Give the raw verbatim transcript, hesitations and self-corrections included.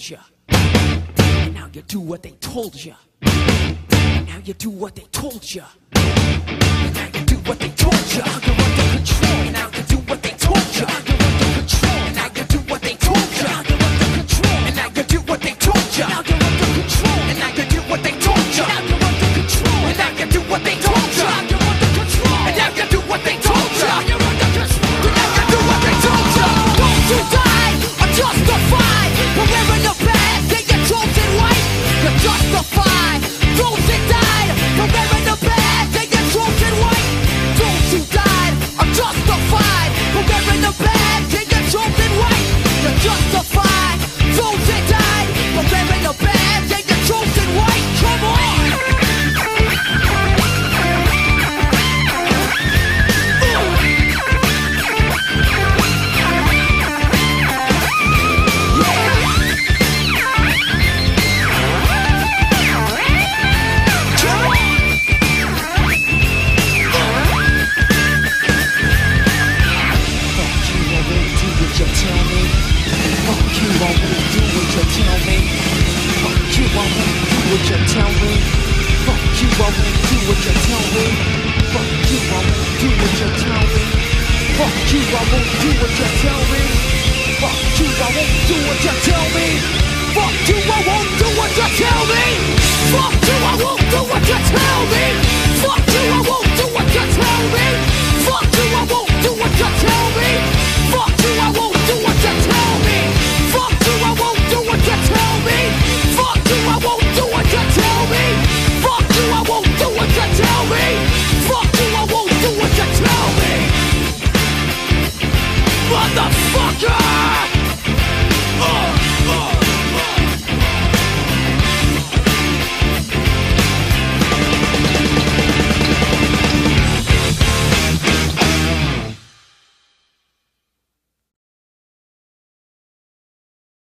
you. And now you do what they told you. And now you do what they told you. And now you do what they told you. Now you're under control. And now you do what they told you. Now you're under control. And now you do what they told you. Now you're under control. And now you do what they told you. Now you're under control. And now you do what they told you. Now you're under control. And now you do what they told you. Now you're under control. And now you do what they told you. Now you're under control. And now you do what they told you. Those who died are justified. But wearing the badge, they get chosen white. You're justified. Those that died, but wearing the badge, they get chosen white. Those who died are justified. But wearing the badge, they get chosen white. You're justified. Those that died, but wearing the badge, they get chosen white. Come on. What you tell me? Fuck you, I won't do what you tell me. Fuck you, I won't do what you tell me. Fuck you, I won't do what you tell me. Fuck you, I won't do what you tell me. Fuck you.